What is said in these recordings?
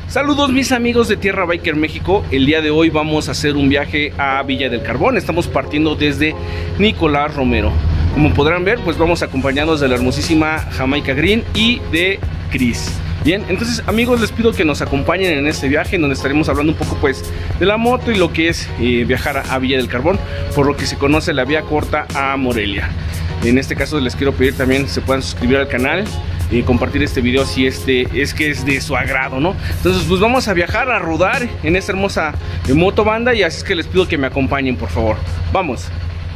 Saludos mis amigos de Tierra Biker México. El día de hoy vamos a hacer un viaje a Villa del Carbón. Estamos partiendo desde Nicolás Romero. Como podrán ver, pues vamos acompañados de la hermosísima Jamaica Green y de Chris. Bien, entonces amigos, les pido que nos acompañen en este viaje en donde estaremos hablando un poco pues de la moto y lo que es viajar a Villa del Carbón, por lo que se conoce la vía corta a Morelia. En este caso les quiero pedir también se puedan suscribir al canal y compartir este video si es de su agrado, ¿no? Entonces pues vamos a viajar, a rodar en esta hermosa motobanda, y así es que les pido que me acompañen, por favor. Vamos.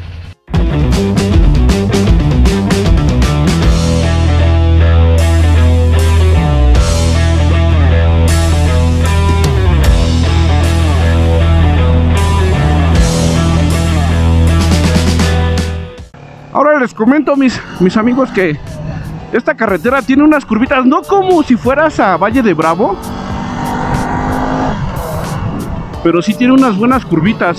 Ahora les comento mis amigos que esta carretera tiene unas curvitas, no como si fueras a Valle de Bravo, pero sí tiene unas buenas curvitas,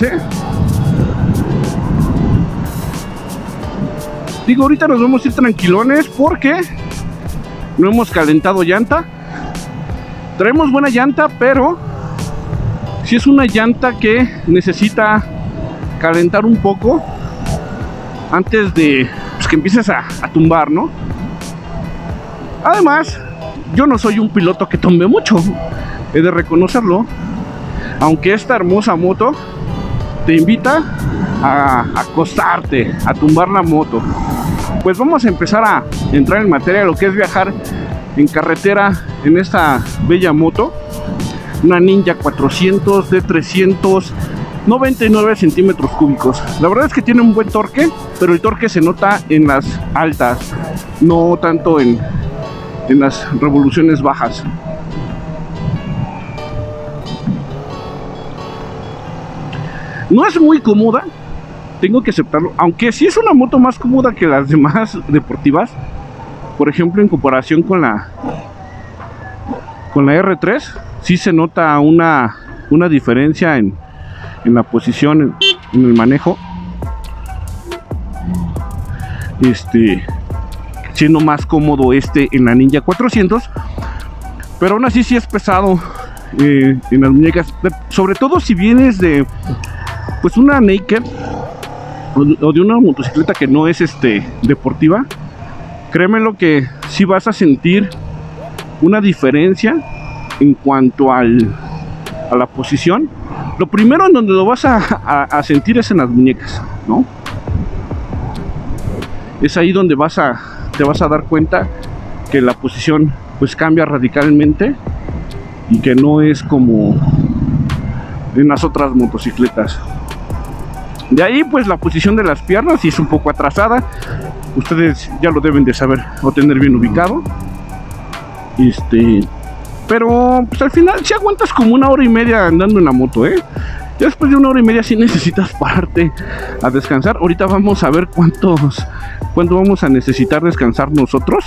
Digo, ahorita nos vamos a ir tranquilones porque no hemos calentado llanta. Traemos buena llanta, pero sí es una llanta que necesita calentar un poco antes de pues, que empieces a tumbar, ¿no? Además, yo no soy un piloto que tumbe mucho, he de reconocerlo, aunque esta hermosa moto te invita a acostarte, a tumbar la moto. Pues vamos a empezar a entrar en materia de lo que es viajar en carretera en esta bella moto, una Ninja 400 de 399 centímetros cúbicos. La verdad es que tiene un buen torque, pero el torque se nota en las altas, no tanto en las revoluciones bajas. No es muy cómoda, tengo que aceptarlo, aunque sí es una moto más cómoda que las demás deportivas. Por ejemplo, en comparación con la R3, sí se nota una diferencia en la posición, en el manejo, siendo más cómodo en la Ninja 400, pero aún así sí es pesado en las muñecas, sobre todo si vienes de pues una naked o de una motocicleta que no es deportiva. Créeme lo que sí vas a sentir una diferencia en cuanto a la posición. Lo primero en donde lo vas a sentir es en las muñecas, ¿no? Es ahí donde te vas a dar cuenta que la posición pues cambia radicalmente y que no es como en las otras motocicletas. De ahí pues la posición de las piernas sí es un poco atrasada, ustedes ya lo deben de saber o tener bien ubicado. Pero pues al final si aguantas como 1 hora y media andando en la moto, Ya después de 1 hora y media sí necesitas pararte a descansar. Ahorita vamos a ver cuánto vamos a necesitar descansar nosotros.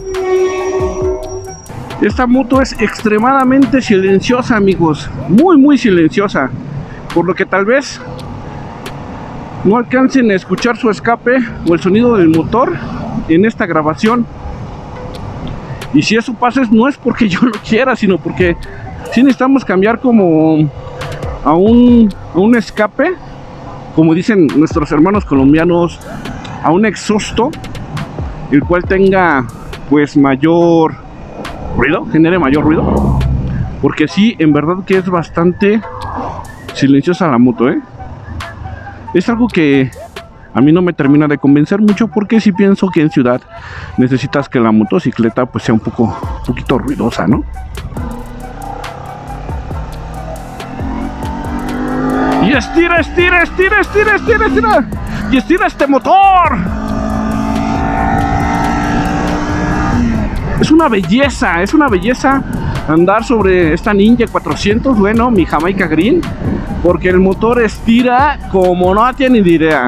Esta moto es extremadamente silenciosa, amigos, muy silenciosa, por lo que tal vez no alcancen a escuchar su escape o el sonido del motor en esta grabación. Y si eso pasa no es porque yo lo quiera, sino porque sí necesitamos cambiar como a un escape, como dicen nuestros hermanos colombianos, a un exhausto, el cual tenga pues mayor ruido, genere mayor ruido, porque sí, en verdad que es bastante silenciosa la moto, Es algo que a mí no me termina de convencer mucho, porque sí pienso que en ciudad necesitas que la motocicleta pues sea un poquito ruidosa, ¿no? Y estira y estira este motor. Es una belleza andar sobre esta Ninja 400, bueno, mi Jamaica Green, porque el motor estira como no tienen idea.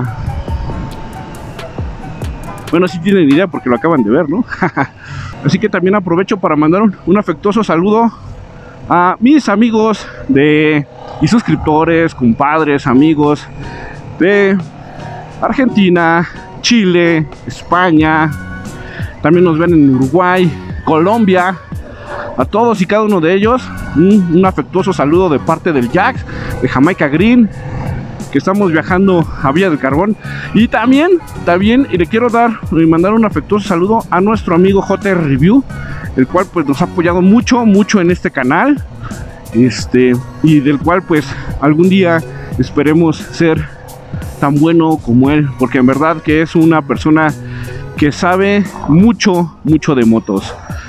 Bueno, sí tienen idea porque lo acaban de ver, ¿no? Así que también aprovecho para mandar un afectuoso saludo a mis amigos y suscriptores, compadres, amigos de Argentina, Chile, España. También nos ven en Uruguay, Colombia, a todos y cada uno de ellos. Un afectuoso saludo de parte del Jax, de Jamaica Green, que estamos viajando a Villa del Carbón. Y también le quiero mandar un afectuoso saludo a nuestro amigo JR Review, el cual pues nos ha apoyado mucho en este canal, y del cual pues algún día esperemos ser tan bueno como él, porque en verdad que es una persona que sabe mucho de motos.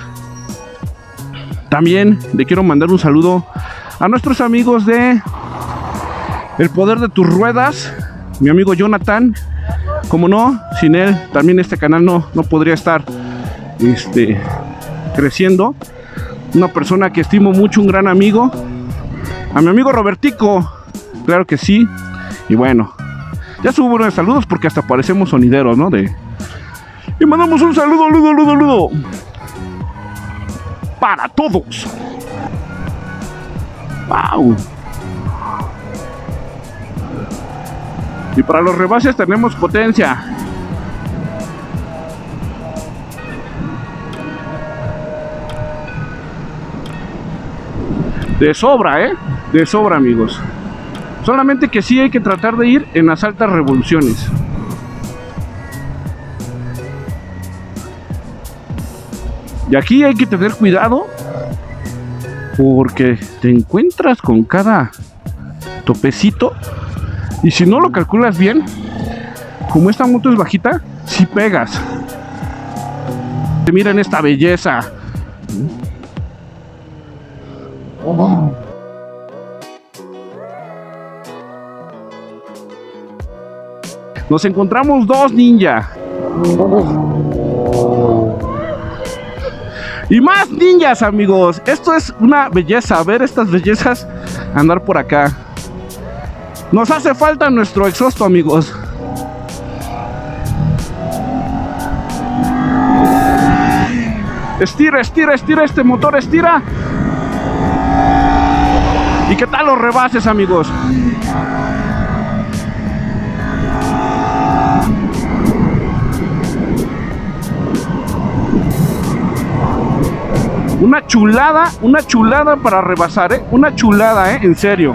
También le quiero mandar un saludo a nuestros amigos de El Poder de Tus Ruedas, mi amigo Jonathan. Como no, sin él también este canal no podría estar creciendo. Una persona que estimo mucho, un gran amigo. A mi amigo Robertico, claro que sí. Y bueno, ya subo unos saludos porque hasta parecemos sonideros, ¿no? Y mandamos un saludo para todos. ¡Wow! Y para los rebases tenemos potencia. De sobra, de sobra, amigos. Solamente que sí hay que tratar de ir en las altas revoluciones. Y aquí hay que tener cuidado, porque te encuentras con cada topecito, y si no lo calculas bien, como esta moto es bajita, si pegas. Miren esta belleza. Nos encontramos dos ninja. Y más ninjas, amigos. Esto es una belleza, ver estas bellezas andar por acá. Nos hace falta nuestro exhausto, amigos. Estira este motor, estira. ¿Y qué tal los rebases, amigos? Una chulada para rebasar, una chulada, en serio.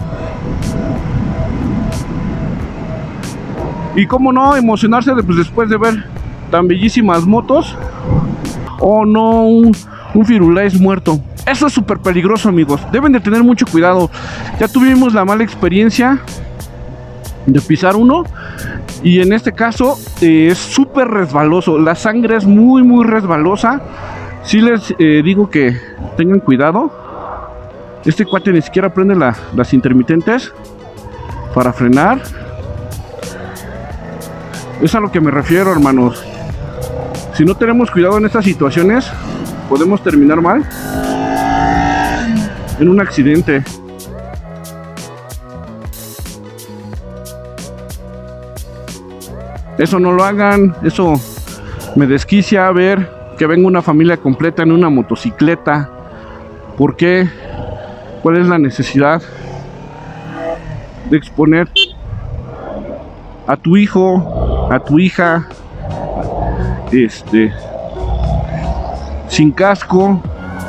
Y cómo no emocionarse después de ver tan bellísimas motos. Oh no, un Firulais muerto. Eso es súper peligroso, amigos. Deben de tener mucho cuidado. Ya tuvimos la mala experiencia de pisar uno, y en este caso es súper resbaloso. La sangre es muy resbalosa. Sí les digo que tengan cuidado. Este cuate ni siquiera prende las intermitentes para frenar. Es a lo que me refiero, hermanos. Si no tenemos cuidado en estas situaciones, podemos terminar mal en un accidente. Eso no lo hagan. Eso me desquicia ver que venga una familia completa en una motocicleta. ¿Por qué? ¿Cuál es la necesidad de exponer a tu hijo, a tu hija, sin casco,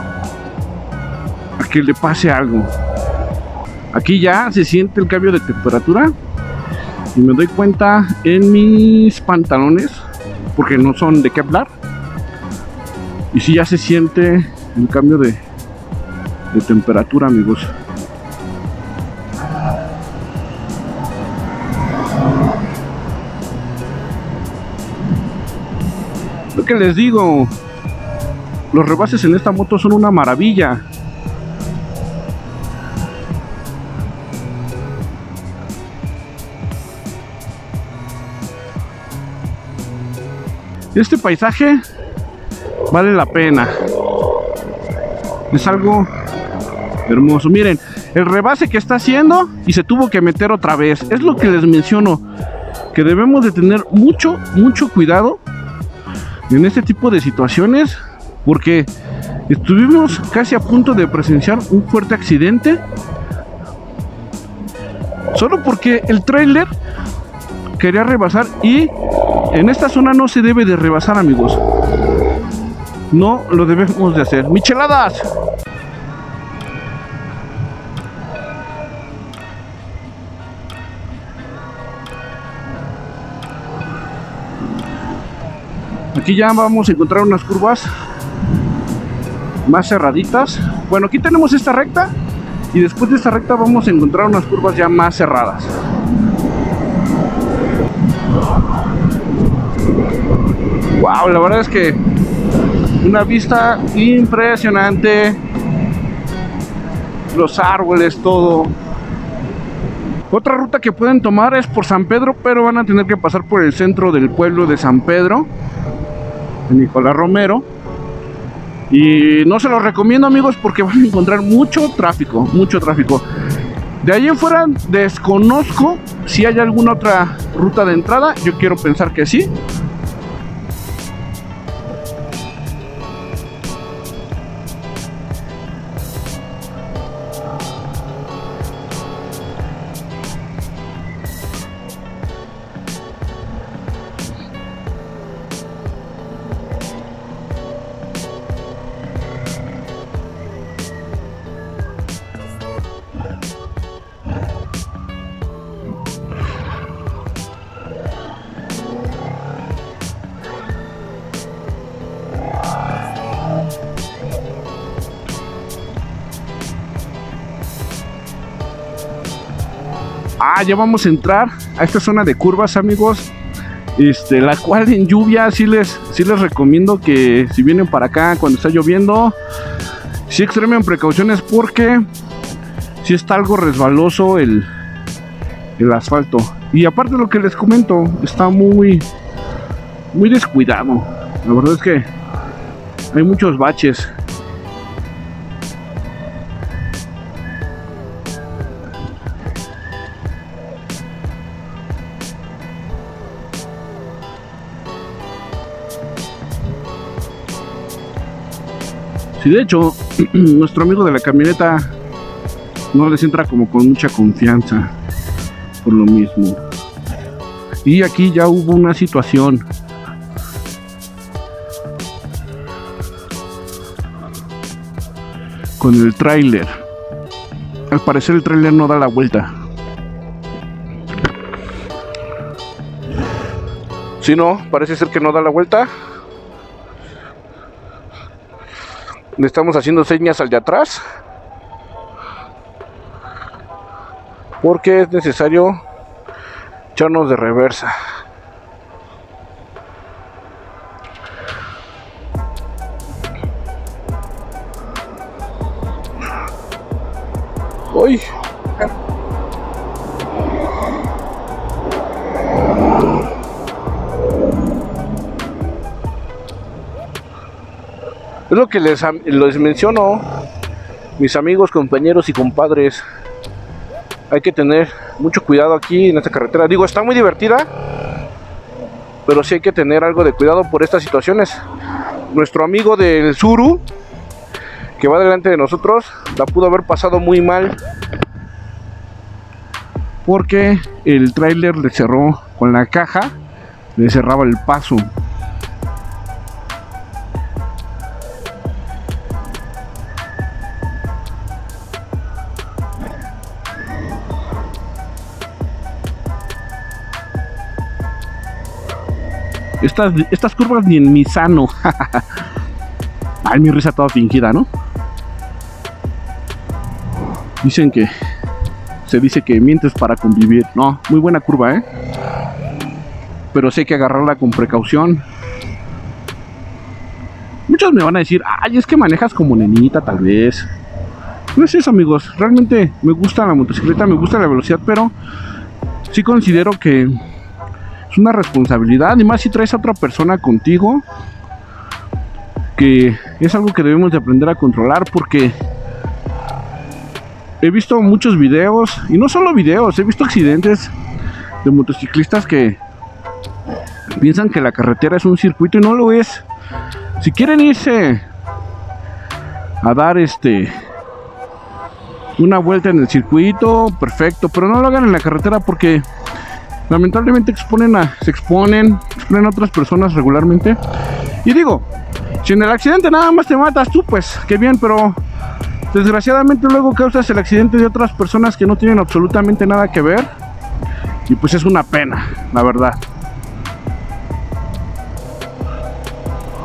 a que le pase algo? Aquí ya se siente el cambio de temperatura y me doy cuenta en mis pantalones, porque no son de Kevlar. Y sí, ya se siente el cambio de temperatura, amigos. Lo que les digo, los rebases en esta moto son una maravilla. Este paisaje vale la pena. Es algo hermoso. Miren, el rebase que está haciendo y se tuvo que meter otra vez. Es lo que les menciono, que debemos de tener mucho cuidado en este tipo de situaciones, porque estuvimos casi a punto de presenciar un fuerte accidente solo porque el tráiler quería rebasar, y en esta zona no se debe de rebasar, amigos. No lo debemos de hacer. ¡Micheladas! Aquí ya vamos a encontrar unas curvas más cerraditas. Bueno, aquí tenemos esta recta y después de esta recta vamos a encontrar unas curvas ya más cerradas. Wow, la verdad es que una vista impresionante. Los árboles, todo. Otra ruta que pueden tomar es por San Pedro, pero van a tener que pasar por el centro del pueblo de San Pedro, de Nicolás Romero. Y no se los recomiendo, amigos, porque van a encontrar mucho tráfico, mucho tráfico. De ahí en fuera desconozco si hay alguna otra ruta de entrada. Yo quiero pensar que sí. Ya vamos a entrar a esta zona de curvas, amigos. La cual en lluvia sí les recomiendo que si vienen para acá cuando está lloviendo, sí extremen precauciones, porque sí está algo resbaloso el asfalto. Y aparte de lo que les comento, está muy descuidado. La verdad es que hay muchos baches. Sí, de hecho, nuestro amigo de la camioneta no les entra como con mucha confianza por lo mismo. Y aquí ya hubo una situación. Con el tráiler. Al parecer el tráiler no da la vuelta. Si no, parece ser que no da la vuelta. Le estamos haciendo señas al de atrás, porque es necesario echarnos de reversa. ¡Uy! Es lo que les menciono, mis amigos, compañeros y compadres. Hay que tener mucho cuidado aquí en esta carretera. Digo, está muy divertida, pero sí hay que tener algo de cuidado por estas situaciones. Nuestro amigo del Suru, que va delante de nosotros, la pudo haber pasado muy mal, porque el tráiler le cerró con la caja, le cerraba el paso. Estas curvas ni en mi sano. Ay, mi risa toda fingida, ¿no? Se dice que mientes para convivir. No, muy buena curva, ¿eh? Pero sí hay que agarrarla con precaución. Muchos me van a decir, ay, es que manejas como nenita, tal vez. No es eso, amigos. Realmente me gusta la motocicleta, me gusta la velocidad, pero sí considero que es una responsabilidad, y más si traes a otra persona contigo, que es algo que debemos de aprender a controlar, porque he visto muchos videos, y no solo videos, he visto accidentes de motociclistas que piensan que la carretera es un circuito y no lo es. Si quieren irse a dar una vuelta en el circuito, perfecto, pero no lo hagan en la carretera, porque lamentablemente se exponen a otras personas regularmente. Y digo, si en el accidente nada más te matas tú, pues qué bien, pero desgraciadamente luego causas el accidente de otras personas que no tienen absolutamente nada que ver, y pues es una pena, la verdad.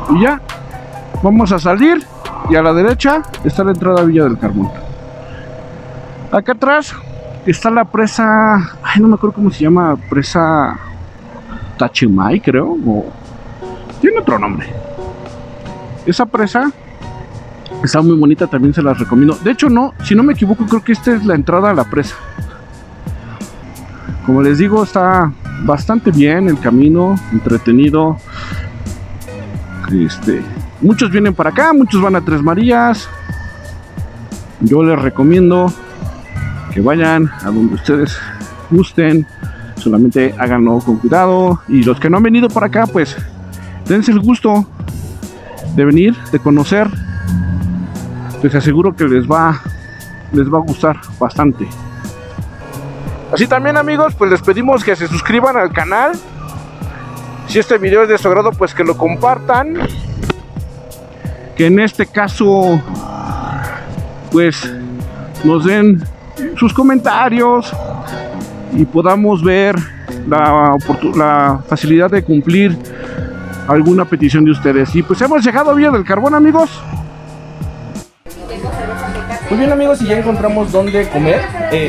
y ya. Vamos a salir y a la derecha está la entrada a Villa del Carbón. Acá atrás está la presa, ay, no me acuerdo cómo se llama, presa Tachimay, creo, o tiene otro nombre. Esa presa está muy bonita, también se las recomiendo. De hecho, no, si no me equivoco, creo que esta es la entrada a la presa. Como les digo, está bastante bien el camino, entretenido. Muchos vienen para acá, muchos van a Tres Marías. Yo les recomiendo que vayan a donde ustedes gusten, solamente háganlo con cuidado. Y los que no han venido para acá, pues dense el gusto de venir, de conocer. Les aseguro que les va a gustar bastante. Así también, amigos, pues les pedimos que se suscriban al canal. Si este video es de su agrado, pues que lo compartan. Que en este caso pues nos den sus comentarios y podamos ver la facilidad de cumplir alguna petición de ustedes. Y pues hemos llegado a Villa del Carbón, amigos. Muy bien, amigos, y ya encontramos dónde comer.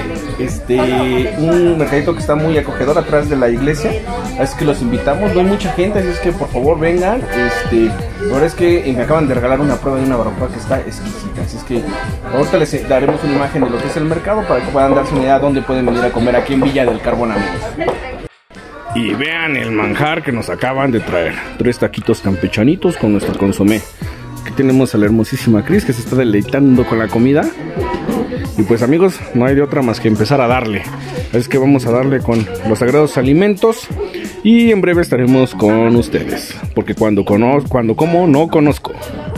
Un mercadito que está muy acogedor atrás de la iglesia. Así que los invitamos, no hay mucha gente, así es que por favor vengan. La verdad es que me acaban de regalar una prueba de una barbacoa que está exquisita. Así es que ahorita les daremos una imagen de lo que es el mercado para que puedan darse una idea de dónde pueden venir a comer aquí en Villa del Carbón, amigos. Y vean el manjar que nos acaban de traer. 3 taquitos campechanitos con nuestro consomé. Aquí tenemos a la hermosísima Cris, que se está deleitando con la comida. Y pues, amigos, no hay de otra más que empezar a darle. Es que vamos a darle con los sagrados alimentos. Y en breve estaremos con ustedes, porque cuando como no conozco.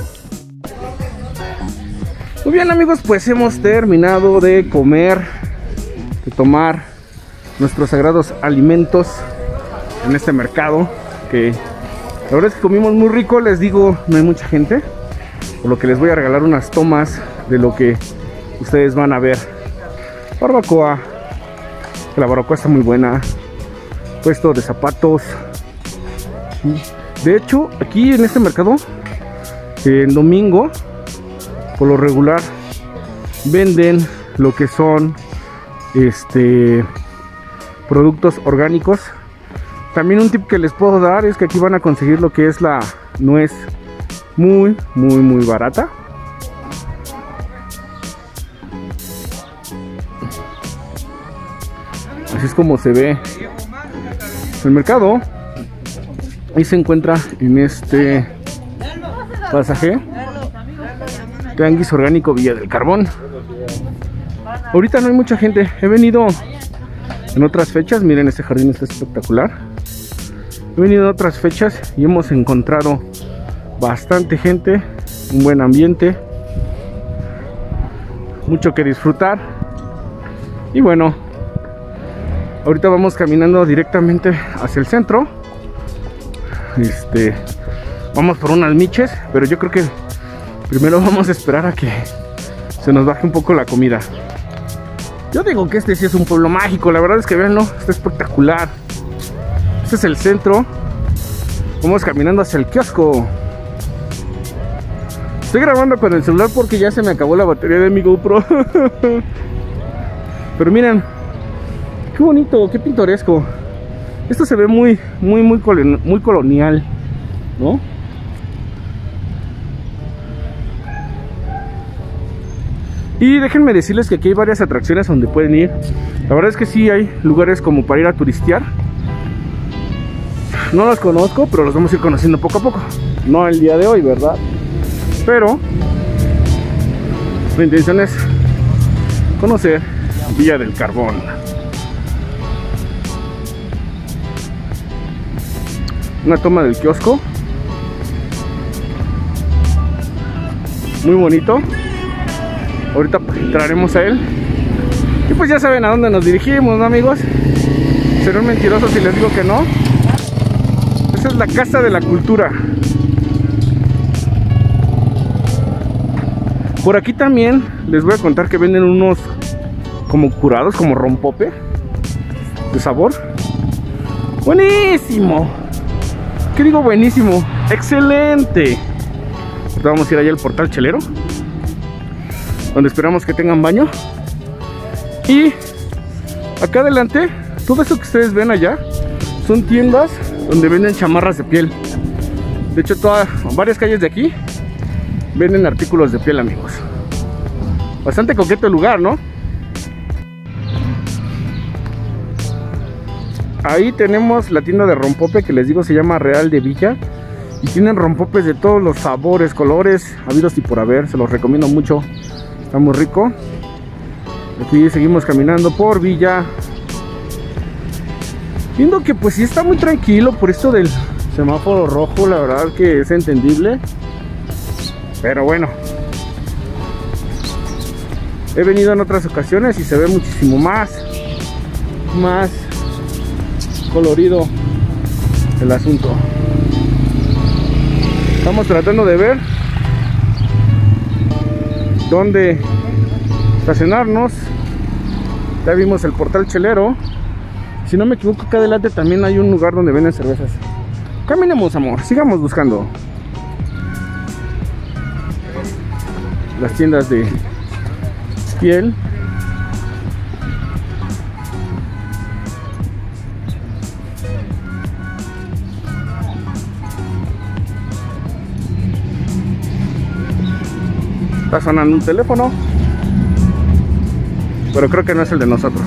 Muy bien, amigos, pues hemos terminado de comer, de tomar nuestros sagrados alimentos en este mercado, que la verdad es que comimos muy rico. Les digo, no hay mucha gente, por lo que les voy a regalar unas tomas de lo que ustedes van a ver. Barbacoa, la barbacoa está muy buena. Puesto de zapatos. De hecho, aquí en este mercado, en domingo, por lo regular, venden lo que son productos orgánicos. También un tip que les puedo dar es que aquí van a conseguir lo que es la nuez muy barata. Así es como se ve el mercado. Ahí se encuentra en este pasaje Tianguis Orgánico Villa del Carbón. Ahorita no hay mucha gente. He venido en otras fechas. Miren, este jardín está espectacular. He venido en otras fechas y hemos encontrado bastante gente, un buen ambiente, mucho que disfrutar. Y bueno, ahorita vamos caminando directamente hacia el centro. Vamos por unas miches, pero yo creo que primero vamos a esperar a que se nos baje un poco la comida. Yo digo que este sí es un pueblo mágico. La verdad es que véanlo, está espectacular. Este es el centro. Vamos caminando hacia el kiosco. Estoy grabando con el celular porque ya se me acabó la batería de mi GoPro. Pero miren, qué bonito, qué pintoresco. Esto se ve muy colonial, ¿no? Y déjenme decirles que aquí hay varias atracciones donde pueden ir. La verdad es que sí hay lugares como para ir a turistear. No los conozco, pero los vamos a ir conociendo poco a poco. No el día de hoy, ¿verdad? Pero la intención es conocer Villa del Carbón. Una toma del kiosco. Muy bonito. Ahorita entraremos a él. Y pues ya saben a dónde nos dirigimos, ¿no, amigos? Seré un mentiroso si les digo que no. Esa es la Casa de la Cultura. Por aquí también les voy a contar que venden unos como curados, como rompope de sabor. Buenísimo. ¿Qué digo buenísimo? ¡Excelente! Vamos a ir allá al portal chelero, donde esperamos que tengan baño. Y acá adelante, todo eso que ustedes ven allá son tiendas donde venden chamarras de piel. De hecho, varias calles de aquí venden artículos de piel, amigos. Bastante coqueto el lugar, ¿no? Ahí tenemos la tienda de rompope que les digo se llama Real de Villa. Y tienen rompopes de todos los sabores, colores, habidos y por haber. Se los recomiendo mucho. Está muy rico. Aquí seguimos caminando por Villa. Viendo que pues sí está muy tranquilo por esto del semáforo rojo. La verdad que es entendible. Pero bueno. He venido en otras ocasiones y se ve muchísimo más colorido el asunto. Estamos tratando de ver dónde estacionarnos. Ya vimos el portal chelero. Si no me equivoco, acá adelante también hay un lugar donde venden cervezas. Caminemos, amor, sigamos buscando las tiendas de piel. Está sonando un teléfono, pero creo que no es el de nosotros.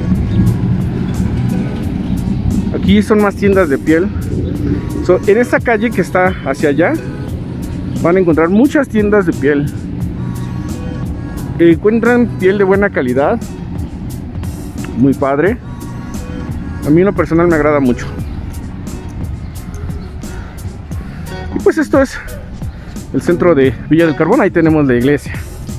Aquí son más tiendas de piel. En esta calle que está hacia allá van a encontrar muchas tiendas de piel. Encuentran piel de buena calidad, muy padre. A mí en lo personal me agrada mucho. Y pues esto es el centro de Villa del Carbón. Ahí tenemos la iglesia.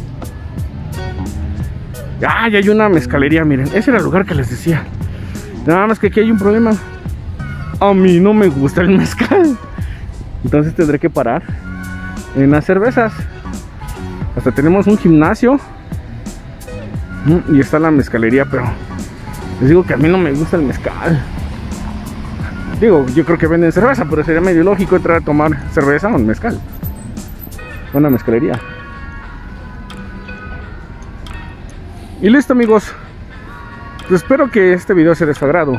Ah, ya hay una mezcalería, miren. Ese era el lugar que les decía. Nada más que aquí hay un problema. A mí no me gusta el mezcal. Entonces tendré que parar en las cervezas. Hasta tenemos un gimnasio. Y está la mezcalería, pero les digo que a mí no me gusta el mezcal. Digo, yo creo que venden cerveza, pero sería medio lógico entrar a tomar cerveza o un mezcal. Una mezcalería. Y listo, amigos. Pues espero que este video sea de su agrado.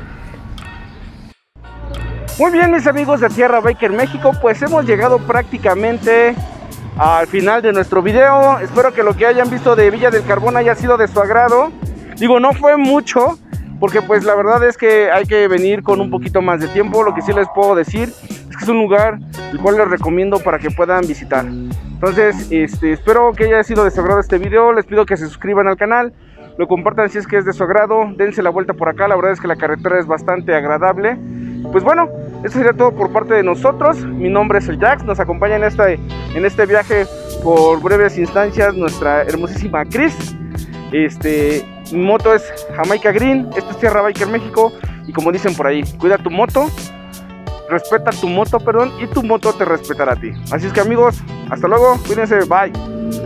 Muy bien, mis amigos de Tierra Biker México, pues hemos llegado prácticamente al final de nuestro video. Espero que lo que hayan visto de Villa del Carbón haya sido de su agrado. Digo, no fue mucho, porque pues la verdad es que hay que venir con un poquito más de tiempo. Lo que sí les puedo decir es que es un lugar el cual les recomiendo para que puedan visitar. Entonces, espero que haya sido de su agrado este video. Les pido que se suscriban al canal, lo compartan si es que es de su agrado, dense la vuelta por acá. La verdad es que la carretera es bastante agradable. Pues bueno, esto sería todo por parte de nosotros. Mi nombre es el Jax, nos acompaña en este viaje por breves instancias nuestra hermosísima Chris. Mi moto es Jamaica Green, esto es Tierra Biker México. Y como dicen por ahí, cuida tu moto, respeta tu moto, perdón, y tu moto te respetará a ti. Así es que amigos, hasta luego, cuídense, bye.